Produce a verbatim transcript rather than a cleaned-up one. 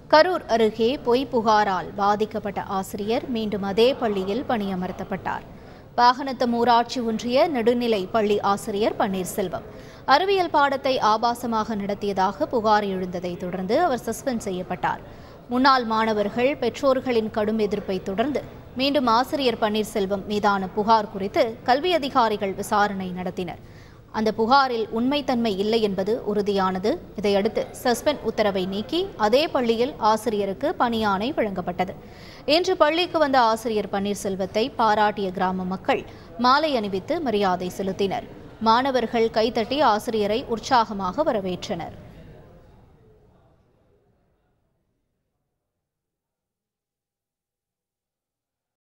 கரூர் அருகே பொய் புகாரால் பாதிக்கப்பட்ட ஆசிரியர் மீண்டும் அதே பள்ளியில் பணியமர்த்தப்பட்டார். வாகனத்தம் ஊராட்சி ஒன்றிய நடுநிலை பள்ளி ஆசிரியர் பன்னீர்செல்வம் அறிவியல் பாடத்தை ஆபாசமாக நடத்தியதாக புகார் எழுந்ததை தொடர்ந்து அவர் சஸ்பெண்ட் செய்யப்பட்டார். முன்னாள் மாணவர்கள் பெற்றோர்களின் கடும் எதிர்ப்பை தொடர்ந்து மீண்டும் ஆசிரியர் பன்னீர்செல்வம் மீதான புகார் குறித்து கல்வி அதிகாரிகள் விசாரணை நடத்தினர். அந்த புகாரில் உண்மைத்தன்மை இல்லை என்பது உறுதியானது. இதையடுத்து சஸ்பெண்ட் உத்தரவை நீக்கி அதே பள்ளியில் ஆசிரியருக்கு பணியாணை வழங்கப்பட்டது. இன்று பள்ளிக்கு வந்த ஆசிரியர் பன்னீர்செல்வத்தை பாராட்டிய கிராம மக்கள் மாலை அணிவித்து மரியாதை செலுத்தினர். மாணவர்கள் கைதட்டி ஆசிரியரை உற்சாகமாக வரவேற்றனர்.